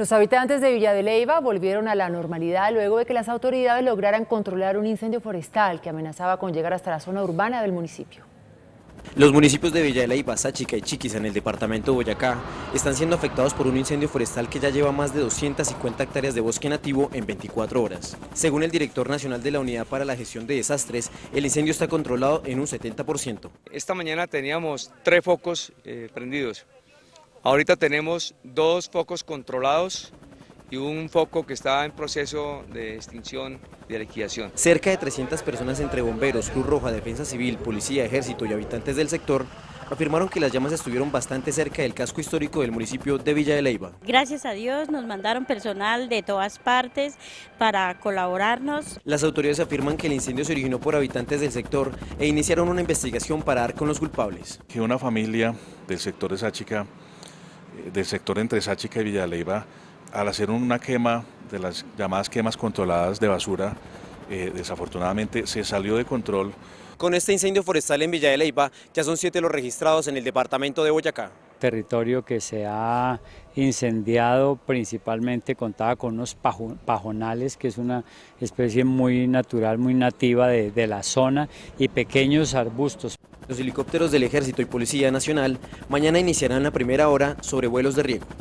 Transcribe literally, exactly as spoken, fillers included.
Los habitantes de Villa de Leyva volvieron a la normalidad luego de que las autoridades lograran controlar un incendio forestal que amenazaba con llegar hasta la zona urbana del municipio. Los municipios de Villa de Leyva, Sáchica y Chiquis en el departamento de Boyacá están siendo afectados por un incendio forestal que ya lleva más de doscientas cincuenta hectáreas de bosque nativo en veinticuatro horas. Según el director nacional de la Unidad para la Gestión de Desastres, el incendio está controlado en un setenta por ciento. Esta mañana teníamos tres focos eh, prendidos. Ahorita tenemos dos focos controlados y un foco que está en proceso de extinción y de liquidación. Cerca de trescientas personas entre bomberos, Cruz Roja, Defensa Civil, Policía, Ejército y habitantes del sector afirmaron que las llamas estuvieron bastante cerca del casco histórico del municipio de Villa de Leyva. Gracias a Dios nos mandaron personal de todas partes para colaborarnos. Las autoridades afirman que el incendio se originó por habitantes del sector e iniciaron una investigación para dar con los culpables. Que una familia del sector de Sáchica, del sector entre Sáchica y Villa de Leyva, al hacer una quema de las llamadas quemas controladas de basura, eh, desafortunadamente se salió de control. Con este incendio forestal en Villa de Leyva, ya son siete los registrados en el departamento de Boyacá. Territorio que se ha incendiado principalmente contaba con unos pajonales, que es una especie muy natural, muy nativa de, de la zona, y pequeños arbustos. Los helicópteros del Ejército y Policía Nacional mañana iniciarán la primera hora sobre vuelos de riego.